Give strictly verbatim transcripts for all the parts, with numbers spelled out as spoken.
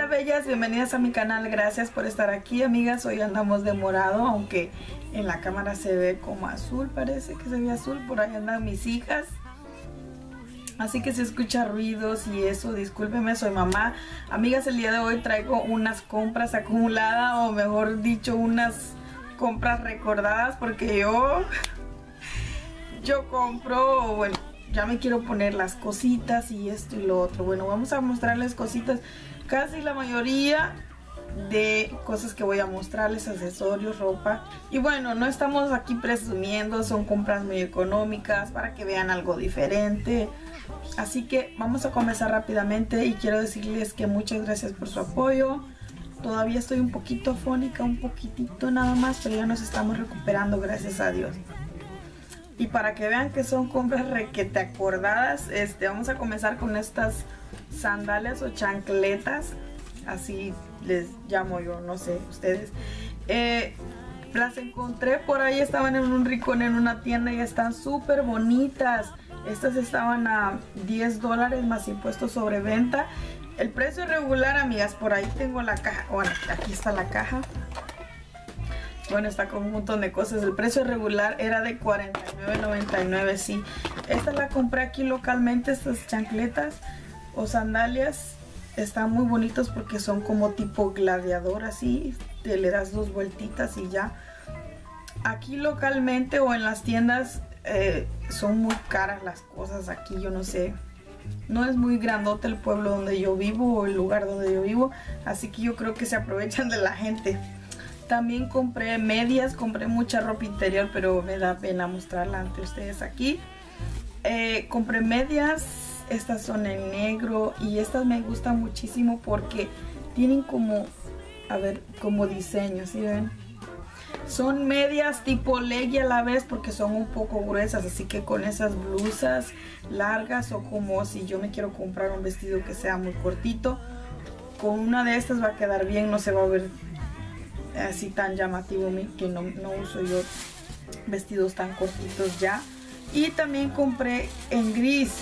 bellas, bienvenidas a mi canal, gracias por estar aquí, amigas. Hoy andamos de morado, aunque en la cámara se ve como azul, parece que se ve azul. Por ahí andan mis hijas, así que si escucha ruidos y eso, discúlpeme, soy mamá. Amigas, el día de hoy traigo unas compras acumuladas, o mejor dicho, unas compras recordadas, porque yo yo compro, bueno, ya me quiero poner las cositas y esto y lo otro. Bueno, vamos a mostrarles cositas, casi la mayoría de cosas que voy a mostrarles, accesorios, ropa. Y bueno, no estamos aquí presumiendo, son compras muy económicas para que vean algo diferente. Así que vamos a comenzar rápidamente y quiero decirles que muchas gracias por su apoyo. Todavía estoy un poquito afónica, un poquitito nada más, pero ya nos estamos recuperando, gracias a Dios. Y para que vean que son compras requete acordadas, este, vamos a comenzar con estas sandalias o chancletas, así les llamo yo, no sé, ustedes. Eh, las encontré por ahí, estaban en un rincón en una tienda y están súper bonitas. Estas estaban a diez dólares más impuestos sobre venta. El precio regular, amigas, por ahí tengo la caja. Bueno, aquí está la caja. Bueno, está con un montón de cosas. El precio regular era de cuarenta y nueve noventa y nueve, sí. Esta la compré aquí localmente, estas chancletas o sandalias. Están muy bonitos porque son como tipo gladiador, así. Te le das dos vueltitas y ya. Aquí localmente o en las tiendas eh, son muy caras las cosas aquí, yo no sé. No es muy grandote el pueblo donde yo vivo o el lugar donde yo vivo. Así que yo creo que se aprovechan de la gente. También compré medias, compré mucha ropa interior, pero me da pena mostrarla ante ustedes aquí. Eh, compré medias, estas son en negro y estas me gustan muchísimo porque tienen como, a ver, como diseño, ¿sí ven? Son medias tipo leggy a la vez porque son un poco gruesas, así que con esas blusas largas o como si yo me quiero comprar un vestido que sea muy cortito, con una de estas va a quedar bien, no se va a ver así tan llamativo, que no, no uso yo vestidos tan cortitos ya. Y también compré en gris,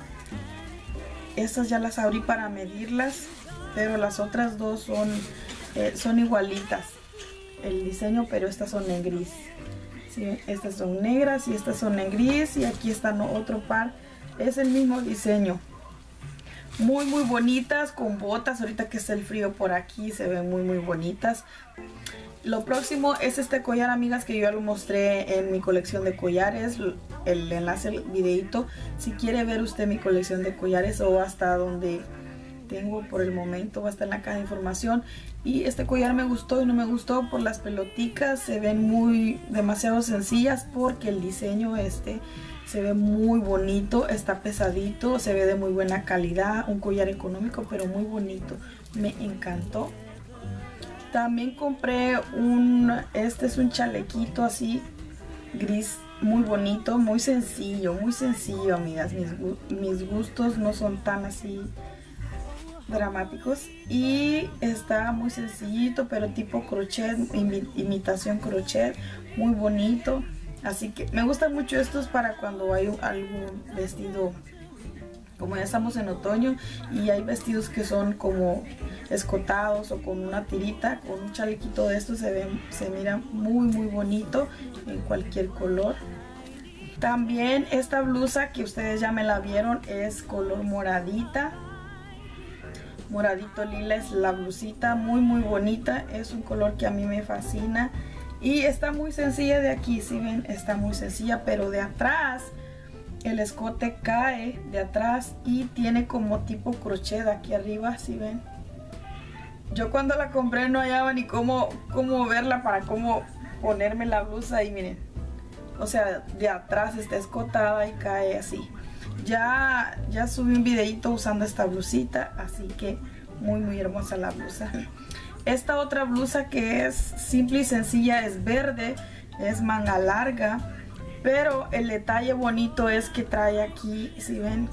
estas ya las abrí para medirlas, pero las otras dos son, eh, son igualitas el diseño, pero estas son en gris, ¿sí? Estas son negras y estas son en gris, y aquí están otro par, es el mismo diseño. Muy muy bonitas, con botas, ahorita que está el frío por aquí se ven muy muy bonitas. Lo próximo es este collar, amigas, que yo ya lo mostré en mi colección de collares, el enlace, el videito, si quiere ver usted mi colección de collares o hasta donde tengo por el momento, va a estar en la caja de información. Y este collar me gustó y no me gustó por las peloticas, se ven muy demasiado sencillas porque el diseño este se ve muy bonito, está pesadito, se ve de muy buena calidad, un collar económico pero muy bonito, me encantó. También compré un, este es un chalequito así, gris, muy bonito, muy sencillo, muy sencillo, amigas. Mis, mis gustos no son tan así dramáticos. Y está muy sencillito, pero tipo crochet, imi, imitación crochet, muy bonito. Así que me gustan mucho estos para cuando hay algún vestido, como ya estamos en otoño y hay vestidos que son como escotados o con una tirita, con un chalequito de estos se ve, se mira muy muy bonito en cualquier color. También esta blusa que ustedes ya me la vieron es color moradita, moradito lila es la blusita, muy muy bonita, es un color que a mí me fascina y está muy sencilla de aquí, si ven, está muy sencilla, pero de atrás el escote cae de atrás y tiene como tipo crochet aquí arriba, si ven. Yo cuando la compré no hallaba ni cómo, cómo verla para cómo ponerme la blusa y miren, o sea, de atrás está escotada y cae así. Ya, ya subí un videito usando esta blusita, así que muy muy hermosa la blusa. Esta otra blusa que es simple y sencilla, es verde, es manga larga, pero el detalle bonito es que trae aquí, si ven,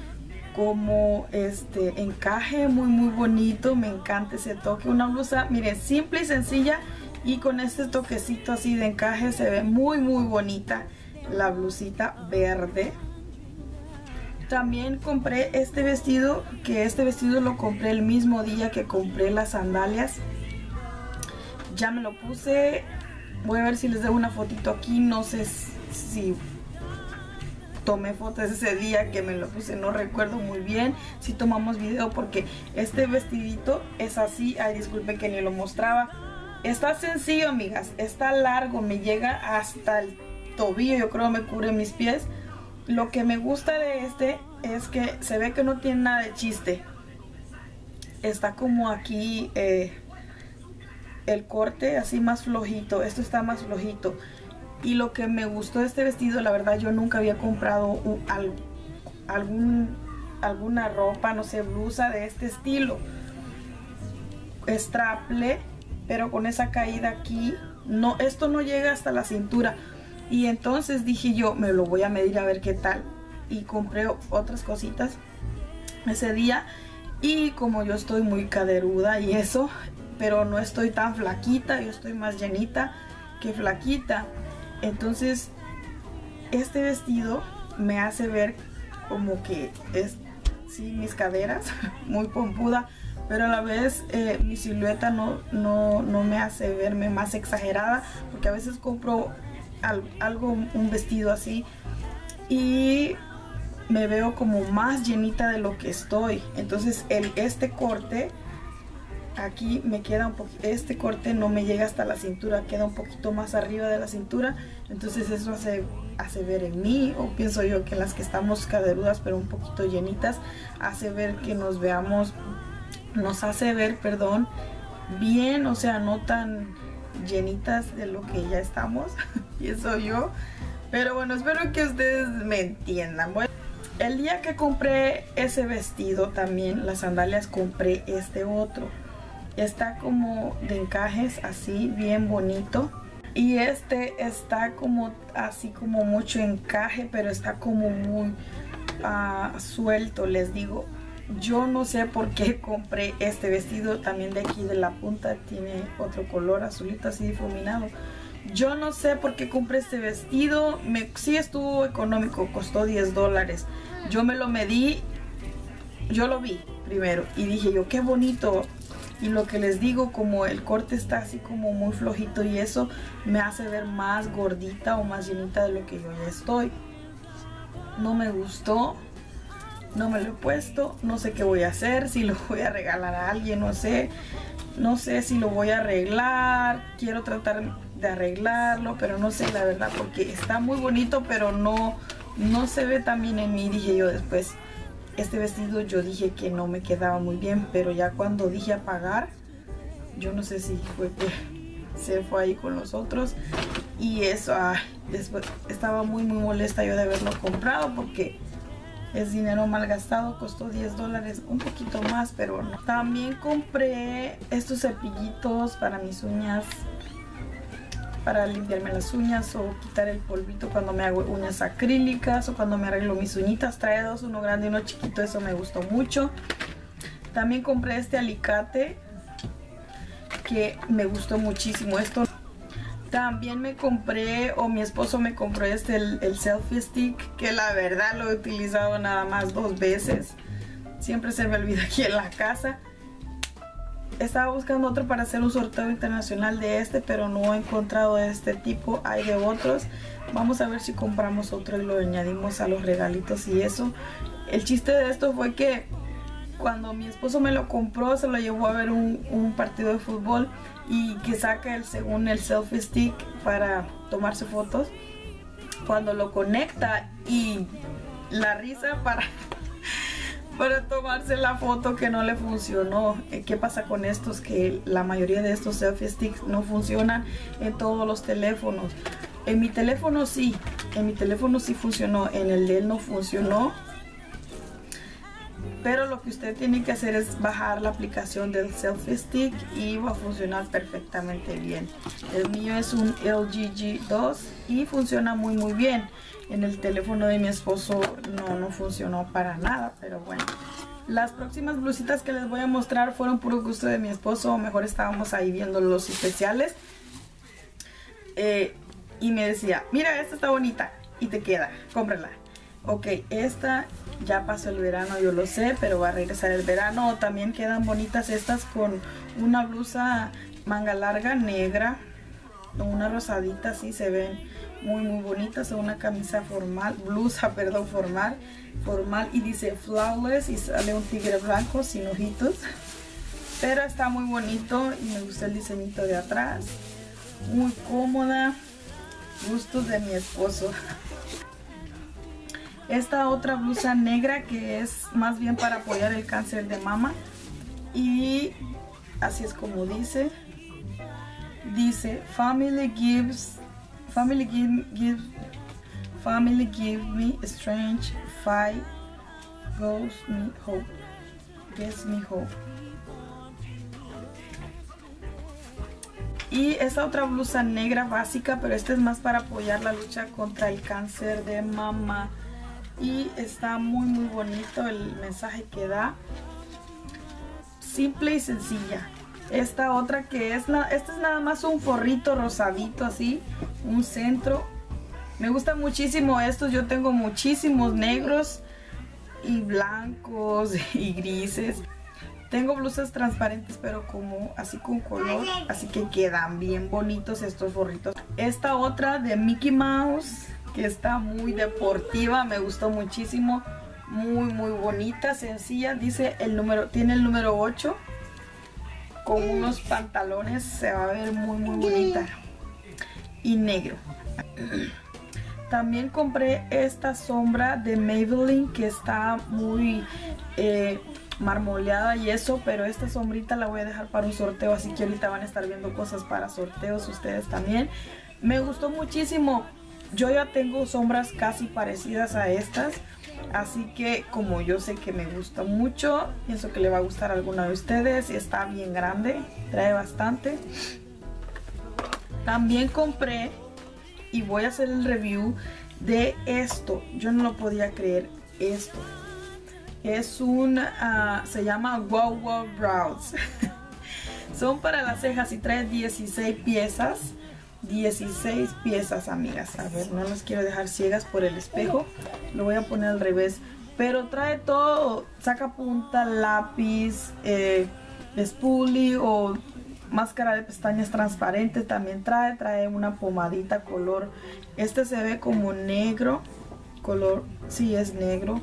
como este encaje muy muy bonito. Me encanta ese toque. Una blusa, miren, simple y sencilla y con este toquecito así de encaje se ve muy muy bonita la blusita verde. También compré este vestido, que este vestido lo compré el mismo día que compré las sandalias. Ya me lo puse. Voy a ver si les dejo una fotito aquí. No sé si tomé fotos ese día que me lo puse, no recuerdo muy bien si tomamos video, porque este vestidito es así. Ay, disculpe que ni lo mostraba. Está sencillo, amigas, está largo, me llega hasta el tobillo, yo creo me cubre mis pies. Lo que me gusta de este es que se ve que no tiene nada de chiste. Está como aquí eh, el corte así más flojito, esto está más flojito. Y lo que me gustó de este vestido, la verdad yo nunca había comprado un, al, algún, alguna ropa, no sé, blusa de este estilo. Straple, pero con esa caída aquí. No, esto no llega hasta la cintura. Y entonces dije yo, me lo voy a medir a ver qué tal. Y compré otras cositas ese día. Y como yo estoy muy caderuda y eso, pero no estoy tan flaquita, yo estoy más llenita que flaquita. Entonces este vestido me hace ver como que es, sí, mis caderas muy pompuda, pero a la vez eh, mi silueta no, no, no me hace verme más exagerada, porque a veces compro al, algo, un vestido así y me veo como más llenita de lo que estoy. Entonces el, este corte aquí me queda un poquito, este corte no me llega hasta la cintura, queda un poquito más arriba de la cintura. Entonces eso hace, hace ver en mí, o pienso yo que en las que estamos caderudas pero un poquito llenitas, hace ver que nos veamos, nos hace ver, perdón, bien, o sea, no tan llenitas de lo que ya estamos. Pienso yo, pero bueno, espero que ustedes me entiendan. Bueno, el día que compré ese vestido, también las sandalias, compré este otro. Está como de encajes, así bien bonito. Y este está como así como mucho encaje, pero está como muy uh, suelto, les digo. Yo no sé por qué compré este vestido. También de aquí de la punta tiene otro color azulito así difuminado. Yo no sé por qué compré este vestido. Me, sí estuvo económico, costó diez dólares. Yo me lo medí, yo lo vi primero y dije yo, qué bonito. Y lo que les digo, como el corte está así como muy flojito, y eso me hace ver más gordita o más llenita de lo que yo ya estoy. No me gustó, no me lo he puesto, no sé qué voy a hacer, si lo voy a regalar a alguien, no sé. No sé si lo voy a arreglar, quiero tratar de arreglarlo, pero no sé la verdad, porque está muy bonito, pero no, no se ve tan bien en mí, dije yo después. Este vestido yo dije que no me quedaba muy bien, pero ya cuando dije a pagar, yo no sé si fue que se fue ahí con los otros. Y eso, ay, después estaba muy muy molesta yo de haberlo comprado, porque es dinero mal gastado. Costó diez dólares, un poquito más, pero no. También compré estos cepillitos para mis uñas, para limpiarme las uñas o quitar el polvito cuando me hago uñas acrílicas o cuando me arreglo mis uñitas. Trae dos, uno grande y uno chiquito, eso me gustó mucho. También compré este alicate que me gustó muchísimo. Esto también me compré, o mi esposo me compró este, el, el selfie stick, que la verdad lo he utilizado nada más dos veces. Siempre se me olvida aquí en la casa. Estaba buscando otro para hacer un sorteo internacional de este, pero no he encontrado de este tipo. Hay de otros. Vamos a ver si compramos otro y lo añadimos a los regalitos y eso. El chiste de esto fue que cuando mi esposo me lo compró, se lo llevó a ver un, un partido de fútbol, y que saca el, según el selfie stick para tomarse fotos. Cuando lo conecta y la risa para... para tomarse la foto que no le funcionó. ¿Qué pasa con estos? Que la mayoría de estos selfie sticks no funcionan en todos los teléfonos. En mi teléfono sí, en mi teléfono sí funcionó, en el de él no funcionó. Pero lo que usted tiene que hacer es bajar la aplicación del selfie stick y va a funcionar perfectamente bien. El mío es un L G G dos y funciona muy muy bien. En el teléfono de mi esposo no, no funcionó para nada, pero bueno. Las próximas blusitas que les voy a mostrar fueron puro gusto de mi esposo, o mejor estábamos ahí viendo los especiales. Eh, y me decía, mira, esta está bonita y te queda, cómprala. Ok, esta Ya pasó el verano, yo lo sé, pero va a regresar el verano. También quedan bonitas estas con una blusa manga larga negra, una rosadita, así se ven muy muy bonitas. O una camisa formal, blusa, perdón, formal, formal y dice flawless y sale un tigre blanco sin ojitos. Pero está muy bonito y me gusta el diseñito de atrás. Muy cómoda, gustos de mi esposo. Esta otra blusa negra que es más bien para apoyar el cáncer de mama. Y así es como dice. Dice Family gives Family give, give Family give me strength, fight goes me hope. Gives me hope. Y esta otra blusa negra básica, pero esta es más para apoyar la lucha contra el cáncer de mama. Y está muy muy bonito el mensaje que da. Simple y sencilla. Esta otra que es, la, esta es nada más un forrito rosadito así, un centro. Me gustan muchísimo estos, yo tengo muchísimos negros y blancos y grises. Tengo blusas transparentes pero como así con color, así que quedan bien bonitos estos forritos. Esta otra de Mickey Mouse, que está muy deportiva, me gustó muchísimo, muy muy bonita, sencilla. Dice el número, tiene el número ocho. Con unos pantalones, se va a ver muy muy bonita. Y negro. También compré esta sombra de Maybelline que está muy eh, marmoleada y eso, pero esta sombrita la voy a dejar para un sorteo, así que ahorita van a estar viendo cosas para sorteos ustedes también. Me gustó muchísimo. Yo ya tengo sombras casi parecidas a estas, así que como yo sé que me gusta mucho, pienso que le va a gustar a alguna de ustedes. Y está bien grande, trae bastante. También compré y voy a hacer el review de esto. Yo no lo podía creer, esto es un, uh, se llama Wow Wow Brows. Son para las cejas y trae dieciséis piezas. dieciséis piezas, amigas. A ver, no los quiero dejar ciegas por el espejo. Lo voy a poner al revés. Pero trae todo. Saca punta, lápiz, eh, spoolie o máscara de pestañas transparente. También trae. Trae una pomadita color. Este se ve como negro. Color, sí es negro.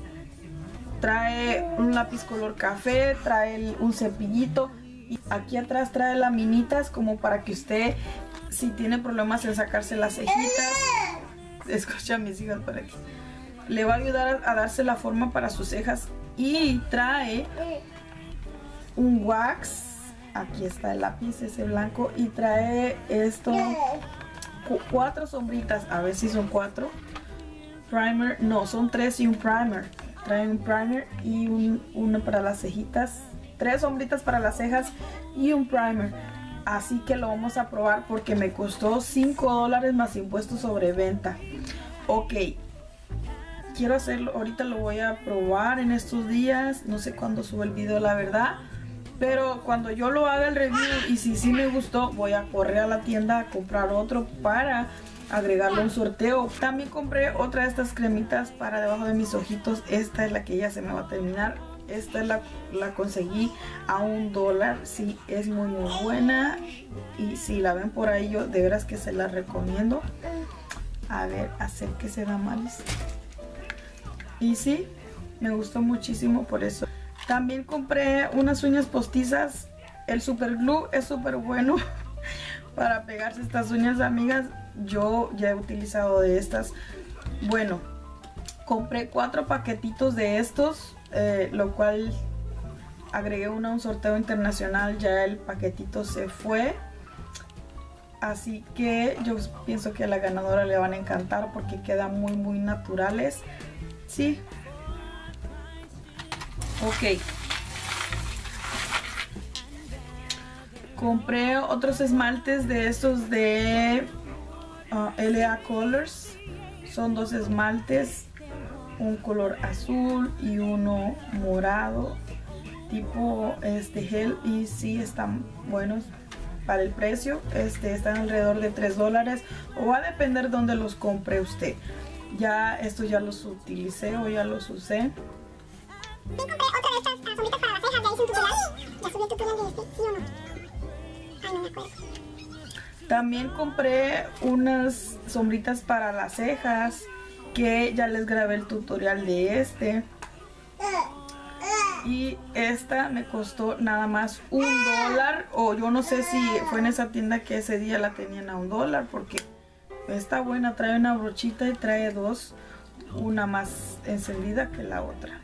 Trae un lápiz color café. Trae un cepillito. Y aquí atrás trae laminitas como para que usted, si tiene problemas en sacarse las cejitas, escucha a mis hijas por aquí, le va a ayudar a, a darse la forma para sus cejas. Y trae un wax, aquí está el lápiz ese blanco, y trae esto, cu cuatro sombritas, a ver si son cuatro, primer, no, son tres y un primer. Trae un primer y un, uno para las cejitas, tres sombritas para las cejas y un primer. Así que lo vamos a probar porque me costó cinco dólares más impuestos sobre venta. Ok, quiero hacerlo, ahorita lo voy a probar en estos días. No sé cuándo sube el video, la verdad, pero cuando yo lo haga el review y si sí me gustó, voy a correr a la tienda a comprar otro para agregarlo a un sorteo. También compré otra de estas cremitas para debajo de mis ojitos. Esta es la que ya se me va a terminar. Esta la, la conseguí a un dólar. Sí, es muy muy buena. Y si la ven por ahí, yo de veras que se la recomiendo. A ver, acérquese, Damaris. Y sí, me gustó muchísimo por eso. También compré unas uñas postizas. El super glue es súper bueno para pegarse estas uñas, amigas. Yo ya he utilizado de estas. Bueno, compré cuatro paquetitos de estos, eh, lo cual agregué uno a un sorteo internacional. Ya el paquetito se fue, así que yo pienso que a la ganadora le van a encantar porque quedan muy muy naturales. Sí, ok. Compré otros esmaltes de estos de uh, L A Colors. Son dos esmaltes, un color azul y uno morado, tipo este gel, y sí están buenos para el precio. Este están alrededor de tres dólares, o va a depender dónde los compre usted. Ya estos ya los utilicé o ya los usé. También compré otra de estas uh, sombritas para las cejas. Ya hice un tutorial. Ya subí el tutorial de este, ¿sí o no? Ay, no me acuerdo. También compré unas sombritas para las cejas, que ya les grabé el tutorial de este. Y esta me costó nada más un dólar. O yo no sé si fue en esa tienda que ese día la tenían a un dólar, porque está buena. Trae una brochita y trae dos. Una más encendida que la otra.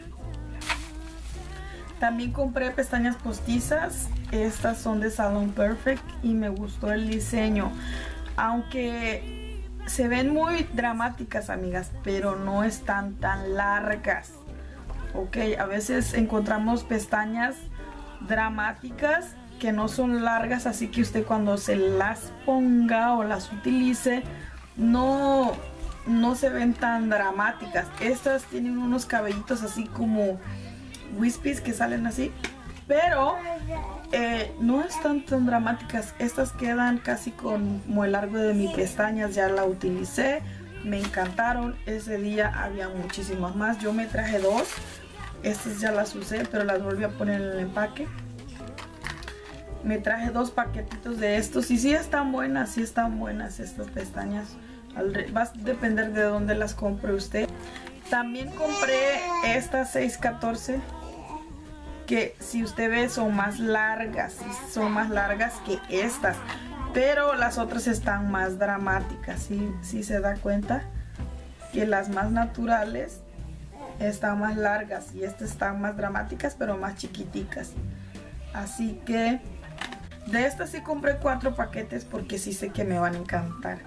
También compré pestañas postizas. Estas son de Salon Perfect y me gustó el diseño. Aunque se ven muy dramáticas, amigas, pero no están tan largas. Ok, a veces encontramos pestañas dramáticas que no son largas, así que usted cuando se las ponga o las utilice no, no se ven tan dramáticas. Estas tienen unos cabellitos así como wispies que salen así, pero eh, no están tan dramáticas. Estas quedan casi como el largo de mis pestañas. Ya la utilicé, me encantaron. Ese día había muchísimas más. Yo me traje dos. Estas ya las usé, pero las volví a poner en el empaque. Me traje dos paquetitos de estos y sí están buenas, sí están buenas estas pestañas. Va a depender de dónde las compre usted. También compré estas seis catorce, que si usted ve son más largas, son más largas que estas, pero las otras están más dramáticas. ¿Sí? Sí se da cuenta que las más naturales están más largas y estas están más dramáticas pero más chiquiticas. Así que de estas sí compré cuatro paquetes porque sí sé que me van a encantar.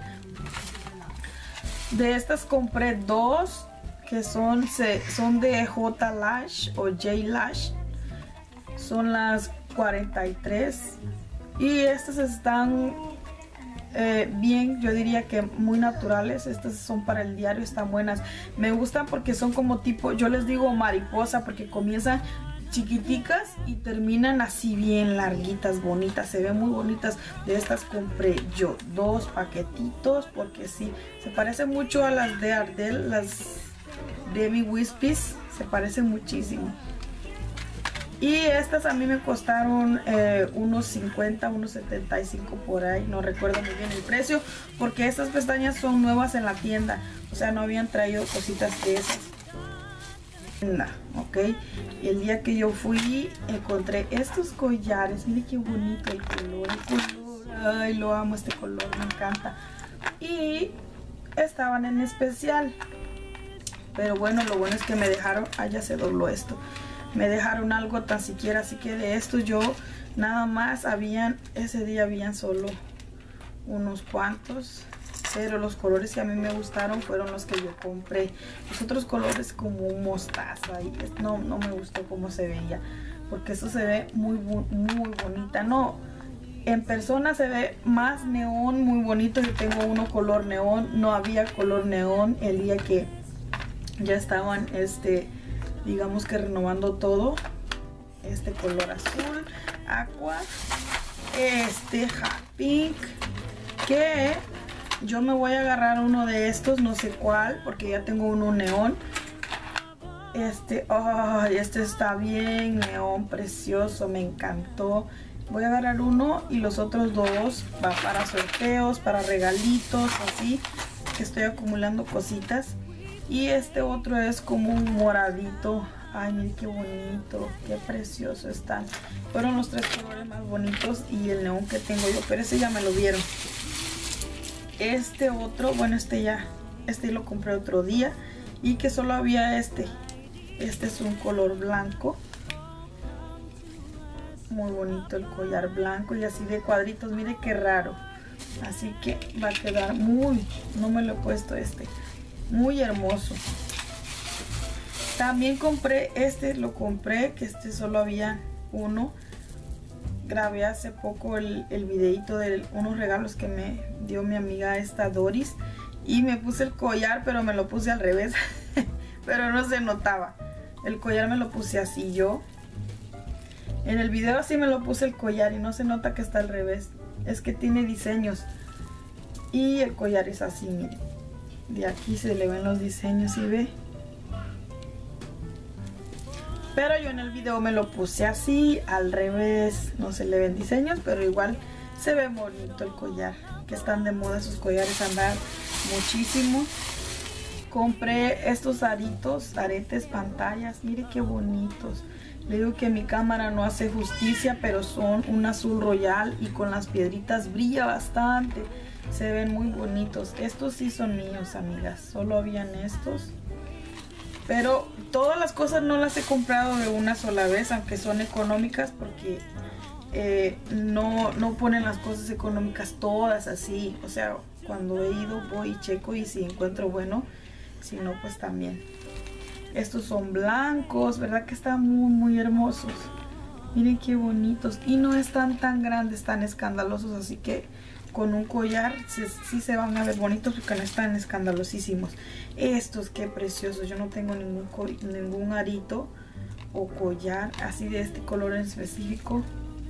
De estas compré dos que son, son de J Lash o J Lash. Son las cuarenta y tres y estas están eh, bien, yo diría que muy naturales. Estas son para el diario, están buenas. Me gustan porque son como tipo, yo les digo mariposa, porque comienzan chiquiticas y terminan así bien larguitas, bonitas, se ven muy bonitas. De estas compré yo dos paquetitos porque sí, se parecen mucho a las de Ardell, las Demi Wispies, se parecen muchísimo. Y estas a mí me costaron eh, unos cincuenta, unos setenta y cinco por ahí. No recuerdo muy bien el precio, porque estas pestañas son nuevas en la tienda. O sea, no habían traído cositas de esas. Ok. Y el día que yo fui, encontré estos collares. Miren qué bonito el color. El color. Ay, lo amo este color, me encanta. Y estaban en especial. Pero bueno, lo bueno es que me dejaron... Ah, ya se dobló esto. Me dejaron algo tan siquiera, así que de estos yo nada más habían, ese día habían solo unos cuantos, pero los colores que a mí me gustaron fueron los que yo compré. Los otros colores como un mostaza y no, no me gustó cómo se veía, porque eso se ve muy, muy bonita. No, en persona se ve más neón, muy bonito. Yo tengo uno color neón, no había color neón el día que ya estaban este... digamos que renovando todo. Este color azul, aqua, este hot pink, que yo me voy a agarrar uno de estos, no sé cuál, porque ya tengo uno neón. Este, oh, este está bien neón, precioso, me encantó. Voy a agarrar uno y los otros dos va para sorteos, para regalitos, así que estoy acumulando cositas. Y este otro es como un moradito. Ay, miren qué bonito, qué precioso están. Fueron los tres colores más bonitos y el neón que tengo yo, pero ese ya me lo vieron. Este otro, bueno, este ya, este lo compré otro día y que solo había este. Este es un color blanco. Muy bonito el collar blanco y así de cuadritos, mire qué raro. Así que va a quedar muy, no me lo he puesto este. Muy hermoso. También compré este, lo compré, que este solo había uno. Grabé hace poco el, el videito de unos regalos que me dio mi amiga esta Doris. Y me puse el collar, pero me lo puse al revés. Pero no se notaba. El collar me lo puse así yo. En el video así me lo puse el collar y no se nota que está al revés. Es que tiene diseños. Y el collar es así, miren. De aquí se le ven los diseños, ¿sí ve? Pero yo en el video me lo puse así, al revés. No se le ven diseños, pero igual se ve bonito el collar. Que están de moda esos collares, andan muchísimo. Compré estos aritos, aretes, pantallas. Mire qué bonitos. Le digo que mi cámara no hace justicia, pero son un azul royal y con las piedritas brilla bastante. Se ven muy bonitos. Estos sí son míos, amigas. Solo habían estos. Pero todas las cosas no las he comprado de una sola vez, aunque son económicas, porque eh, no, no ponen las cosas económicas todas así. O sea, cuando he ido voy y checo y si encuentro bueno, si no pues también. Estos son blancos, ¿verdad? Que están muy muy hermosos. Miren qué bonitos. Y no están tan grandes, tan escandalosos, así que con un collar sí, sí se van a ver bonitos porque no están escandalosísimos. Estos qué preciosos. Yo no tengo ningún, ningún arito o collar así de este color en específico.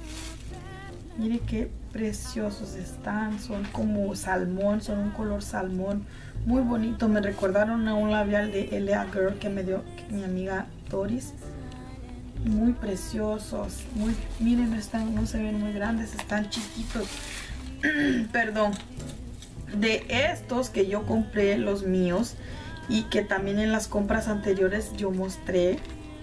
Miren qué preciosos están. Son como salmón, son un color salmón. Muy bonito. Me recordaron a un labial de L A Girl que me dio mi amiga Doris. Muy preciosos. Muy, miren, no, están, no se ven muy grandes, están chiquitos. Perdón. De estos que yo compré, los míos, y que también en las compras anteriores yo mostré.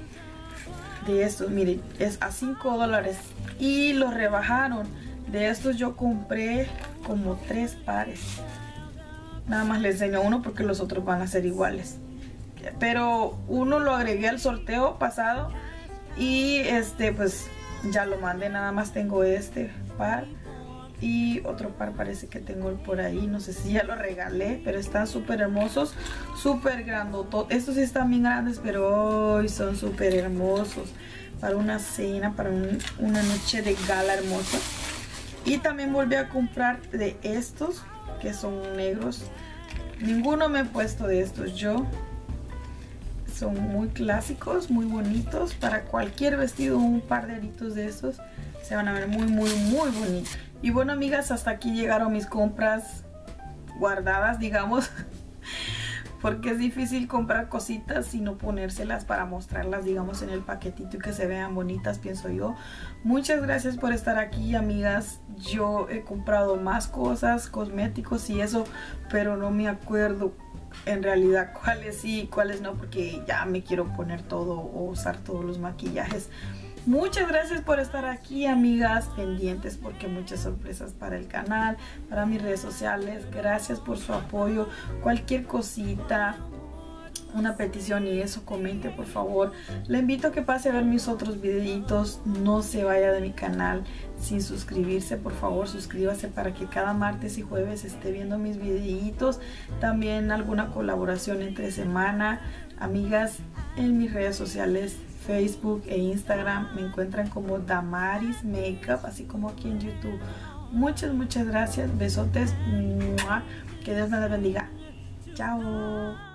De estos, miren, es a cinco dólares y los rebajaron. De estos yo compré como tres pares. Nada más les enseño uno porque los otros van a ser iguales. Pero uno lo agregué al sorteo pasado y este pues ya lo mandé. Nada más tengo este par y otro par parece que tengo por ahí. No sé si ya lo regalé, pero están súper hermosos, súper grandotos. Estos sí están bien grandes, pero hoy son súper hermosos para una cena, para un, una noche de gala hermosa. Y también volví a comprar de estos que son negros. Ninguno me he puesto de estos yo. Son muy clásicos, muy bonitos. Para cualquier vestido, un par de aritos de estos se van a ver muy, muy, muy bonitos. Y bueno, amigas, hasta aquí llegaron mis compras guardadas, digamos. Porque es difícil comprar cositas y no ponérselas para mostrarlas, digamos, en el paquetito y que se vean bonitas, pienso yo. Muchas gracias por estar aquí, amigas. Yo he comprado más cosas, cosméticos y eso, pero no me acuerdo en realidad cuáles sí y cuáles no, porque ya me quiero poner todo o usar todos los maquillajes. Muchas gracias por estar aquí, amigas, pendientes porque muchas sorpresas para el canal, para mis redes sociales. Gracias por su apoyo. Cualquier cosita, una petición y eso, comente por favor. Le invito a que pase a ver mis otros videitos. No se vaya de mi canal sin suscribirse, por favor suscríbase para que cada martes y jueves esté viendo mis videitos. También alguna colaboración entre semana. Amigas, en mis redes sociales Facebook e Instagram me encuentran como Damaris Makeup, así como aquí en YouTube. Muchas, muchas gracias. Besotes. Que Dios me bendiga. Chao.